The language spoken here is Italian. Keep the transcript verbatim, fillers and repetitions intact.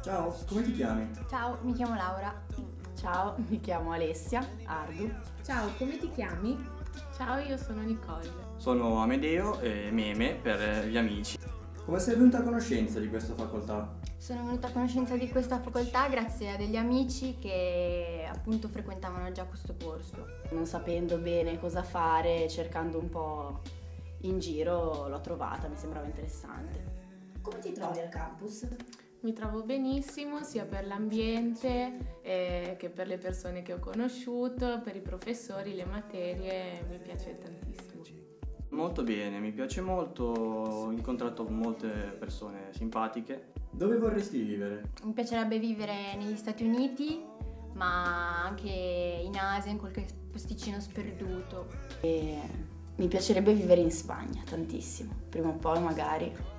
Ciao, come ti chiami? Ciao, mi chiamo Laura. Ciao, mi chiamo Alessia Ardu. Ciao, come ti chiami? Ciao, io sono Nicole. Sono Amedeo e Meme per gli amici. Come sei venuta a conoscenza di questa facoltà? Sono venuta a conoscenza di questa facoltà grazie a degli amici che appunto frequentavano già questo corso. Non sapendo bene cosa fare, cercando un po' in giro, l'ho trovata, mi sembrava interessante. Come ti trovi al campus? Mi trovo benissimo sia per l'ambiente eh, che per le persone che ho conosciuto, per i professori, le materie, mi piace tantissimo. Molto bene, mi piace molto, ho incontrato molte persone simpatiche. Dove vorresti vivere? Mi piacerebbe vivere negli Stati Uniti, ma anche in Asia, in qualche posticino sperduto. E mi piacerebbe vivere in Spagna, tantissimo, prima o poi magari.